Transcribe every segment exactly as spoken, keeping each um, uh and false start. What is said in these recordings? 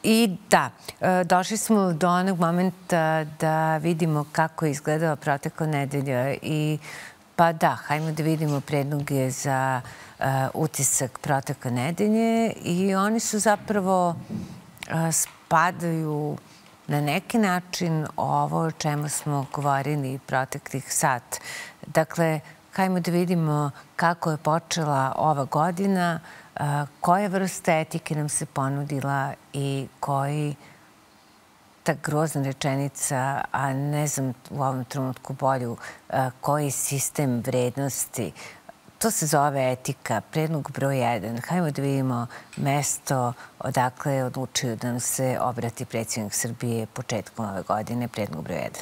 I da, došli smo do onog momenta da vidimo kako je izgledala protekla nedelja i pa da, hajmo da vidimo predloge za utisak protekle nedelje i oni su zapravo spadaju na neki način ovo o čemu smo govorili proteklih sat. Dakle, hajmo da vidimo kako je počela ova godina, koje vrste etike nam se ponudila i koji, ta grozna rečenica, a ne znam u ovom trenutku bolju, koji sistem vrednosti. To se zove etika, predlog broj jedan. Hajmo da vidimo mesto odakle je odlučio da nam se obrati predsjednik Srbije početkom ove godine, predlog broj jedan.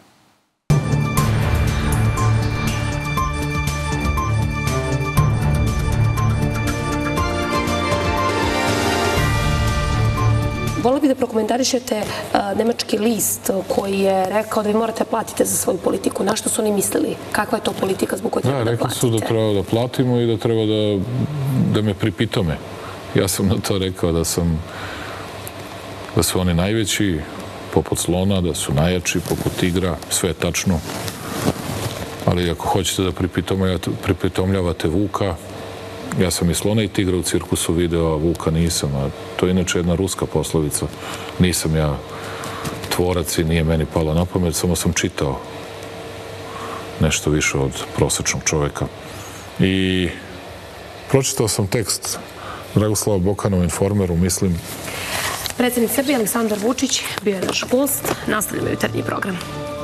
Volila bih da prokomentarišete nemački list koji je rekao da vi morate platiti za svoju politiku. Na što su oni mislili? Kakva je to politika zbog koje treba da platite? Da, rekli su da treba da platimo i da treba da me pripitome. Ja sam na to rekao da sam da su oni najveći poput slona, da su najjači poput tigra, sve je tačno. Ali ako hoćete da pripitomljavate Vuka, ja sam i slona i tigra u cirkusu video, a Vuka nisam. A to je inače jedna ruska poslovica. Nisam ja tvorac i nije meni palo na pamet, samo sam čitao nešto više od prosečnog čoveka. I pročitao sam tekst Dragoslava Bokana u Informeru, mislim. Predsjednik Srbije Aleksandar Vučić bio je naš gost. Nastavljamo jutarnji program.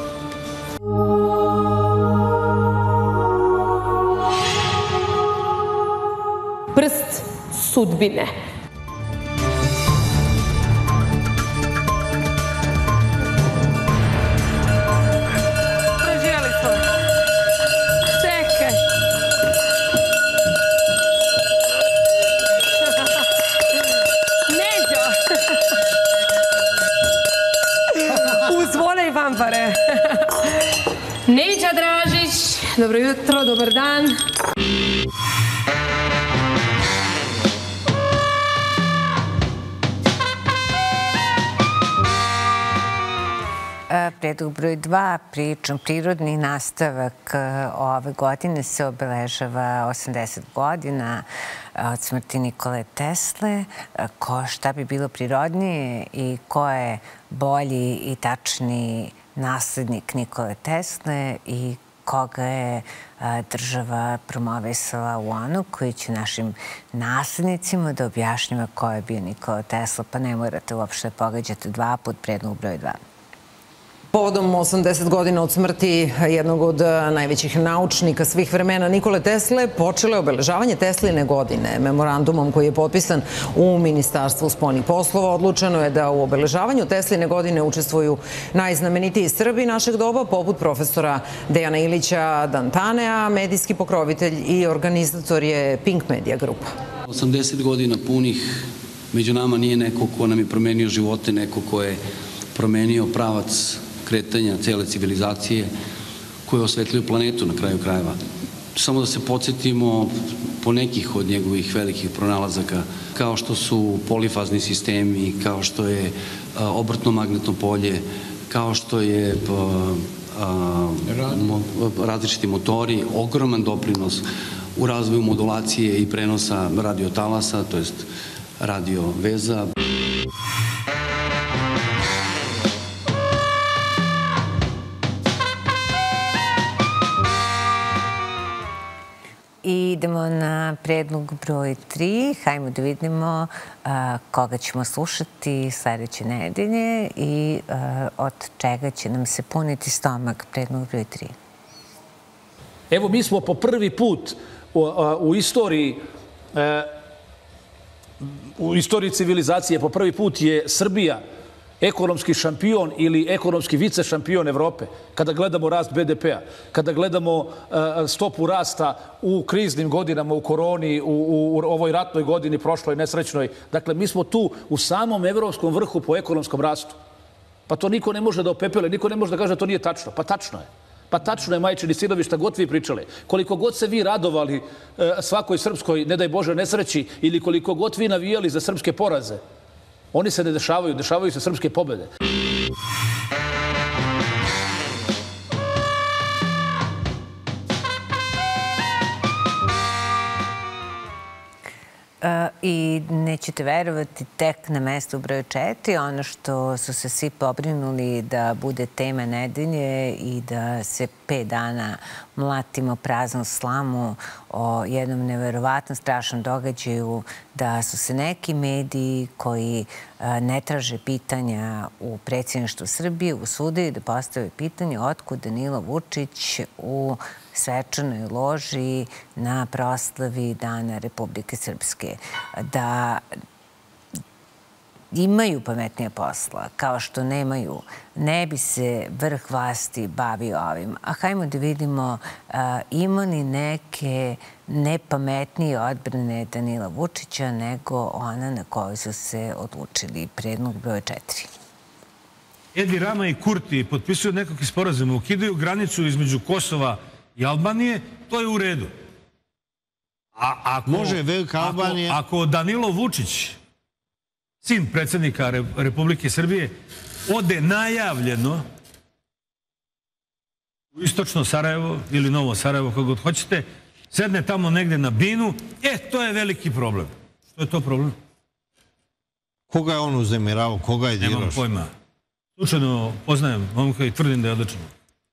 Prst sudbine. Proživjeli smo. Čekaj. Neđo. Uzvole i vampare. Neđa Dražić. Dobro jutro, dobar dan. Predlog broj dva, pričam, prirodni nastavak ove godine se obeležava osamdeset godina od smrti Nikole Tesle. Ko šta bi bilo prirodnije i ko je bolji i tačniji naslednik Nikole Tesle i koga je država promovisala u onu koji će našim naslednicima da objašnjava ko je bio Nikola Tesla, pa ne morate uopšte pogađati dva put predlog broj dva. Povodom osamdeset godina od smrti jednog od najvećih naučnika svih vremena Nikole Tesle počelo je obeležavanje Tesline godine. Memorandumom koji je potpisan u Ministarstvu spoljnih poslova odlučeno je da u obeležavanju Tesline godine učestvuju najznamenitiji Srbi našeg doba, poput profesora Dejana Ilića Dantanea, medijski pokrovitelj i organizator je Pink Media grupa. osamdeset godina punih među nama nije neko ko nam je promenio živote, neko ko je promenio pravac kretanja cele civilizacije koje osvetljaju planetu na kraju krajeva. Samo da se podsjetimo po nekih od njegovih velikih pronalazaka, kao što su polifazni sistemi, kao što je obrtno magnetno polje, kao što je različiti motori, ogroman doprinos u razvoju modulacije i prenosa radiotalasa, to jest radio veza. I idemo na predlog broj tri. Hajmo da vidimo koga ćemo slušati sledeće nedelje i od čega će nam se puniti stomak. Predlog broj tri. Evo, mi smo po prvi put u istoriji u istoriji civilizacije, po prvi put je Srbija ekonomski šampion ili ekonomski vice šampion Evrope, kada gledamo rast be de pea, kada gledamo stopu rasta u kriznim godinama, u koroni, u ovoj ratnoj godini, prošloj, nesrećnoj. Dakle, mi smo tu u samom evropskom vrhu po ekonomskom rastu. Pa to niko ne može da opepele, niko ne može da kaže da to nije tačno. Pa tačno je. Pa tačno je, majčini sinovi, šta god vi pričali. Koliko god se vi radovali svakoj srpskoj, ne daj Bože, nesreći, ili koliko god vi navijali za srpske poraze, Oni se ne dešavaju, dešavaju se srpske pobjede. I nećete verovati, tek na mestu broj četiri, ono što su se svi pobrinuli da bude tema nedelje i da se pet dana mlatimo praznu slamu o jednom neverovatno strašnom događaju, da su se neki mediji koji ne traže pitanja u predsjedništvu Srbije usudili da postave pitanje otkud Danilo Vučić u svečanoj loži na proslavi Dana Republike Srpske. Da imaju pametnija posla, kao što nemaju, ne bi se vrh vlasti bavio ovim. A hajmo da vidimo ima li neke nepametnije odbrane Danila Vučića nego ona na kojoj su se odlučili. Predlog broj četiri. Edi Rama i Kurti potpisuju nekakve sporazume, ukidaju granicu između Kosova i Albanije, to je u redu. A ako, Može velika Albanija... Ako, ako Danilo Vučić, sin predsjednika Republike Srbije, ode najavljeno u istočno Sarajevo ili Novo Sarajevo, kako god hoćete, sedne tamo negde na binu, e, to je veliki problem. Što je to problem? Koga je on uznemiravao? Koga je dirao? Nemam pojma. Slučajno poznajem momka i tvrdim da je odlično.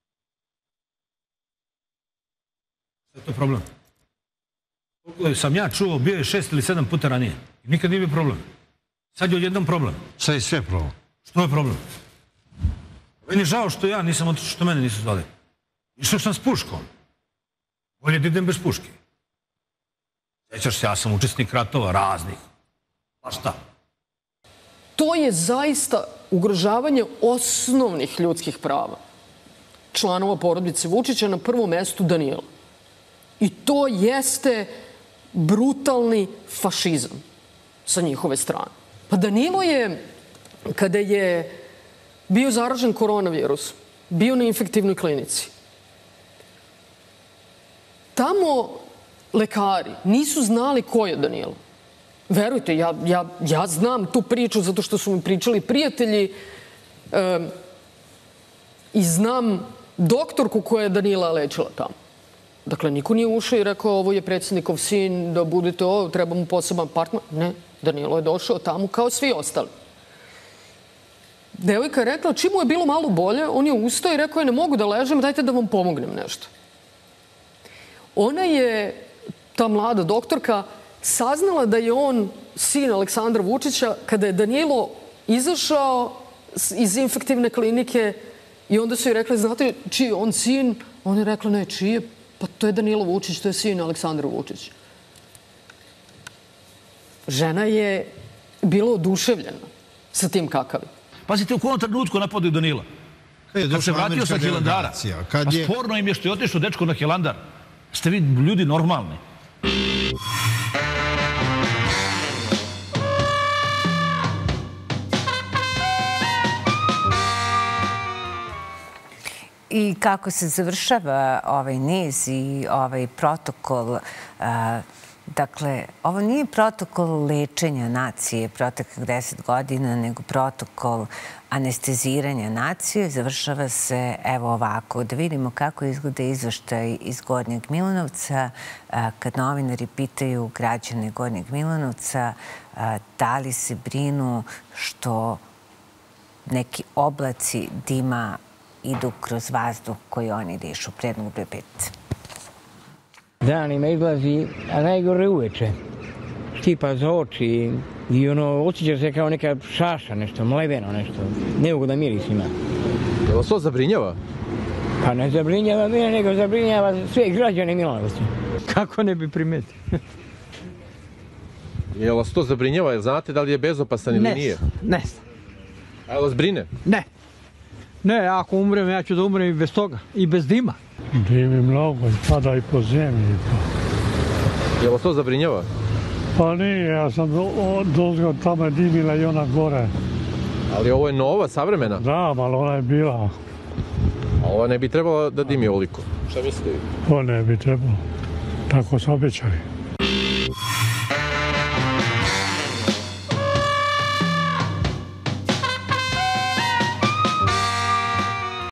Što je to problem? Koliko sam ja čuo, bio je šest ili sedam puta ranije. Nikad nije bio problem. Sad je odjednom problem. Sad je sve problem. Što je problem? Meni je žao što ja nisam otišao, što mene nisu zvali. Išao sam s puškom. Bolje da idem bez puške. Sjećaš se, ja sam učesnik ratova raznih. Pa šta? To je zaista ugrožavanje osnovnih ljudskih prava članova porodice Vučića, na prvom mestu Danila. I to jeste brutalni fašizam sa njihove strane. Pa Danilo je, kada je bio zaražen koronavirus, bio na infektivnoj klinici. Tamo lekari nisu znali ko je Danilo. Verujte, ja, ja, ja znam tu priču zato što su mi pričali prijatelji e, i znam doktorku koja je Danila lečila tamo. Dakle, niko nije ušao i rekao ovo je predsjednikov sin, da budete ovo, treba mu poseban apartman. Ne, Danilo je došao tamo kao svi ostali. Devojka je rekla, čim mu je bilo malo bolje, on je ustao i rekao je ne mogu da ležem, dajte da vam pomognem nešto. Ona je, ta mlada doktorka, saznala da je on sin Aleksandra Vučića kada je Danilo izašao iz infektivne klinike i onda su joj rekli, znate čiji je on sin? Ona je rekla, ne, čiji je? Pa to je Danilo Vučić, to je sin Aleksandra Vučića. Žena je bila oduševljena sa tim kakavim. Pazite, u kojem trenutku napadaju Danila? Kad se vratio sa Hilandara. Pa sporno im je što je otišao dečko na Hilandar. Ste vi ljudi normalni. I kako se završava ovaj niz i ovaj protokol, dakle, ovo nije protokol lečenja nacije proteklih deset godina, nego protokol anesteziranja nacije. Završava se evo ovako. Da vidimo kako izgleda izveštaj iz Gornjeg Milanovca. Kad novinari pitaju građane Gornjeg Milanovca da li se brinu što neki oblaci dima idu kroz vazduh koji oni dišu. Predlog broj pet. Danima izlazi, a najgore uveče. Štipa za oči i ono, osjeća se kao neka šaša, nešto, mleveno nešto. Neugoda miris ima. Je vas to zabrinjava? Pa ne zabrinjava mene, nego zabrinjava sve građane Milanovca. Kako ne bi primetio? Je vas to zabrinjava? Znate da li je bezopasan ili nije? Ne. A je vas brine? Ne. Ne, ako umrem, ja ću da umrem i bez toga. I bez dima. Dimi mnogo, pada i po zemlji. Je vas to zabrinjava? Pa nije, ja sam dozgo tamo je dimila i ona gore. Ali ovo je nova, savremena? Da, ali ona je bila. A ova ne bi trebala da dimi ovoliko? Šta mislite vi? To ne bi trebalo. Tako su obećali.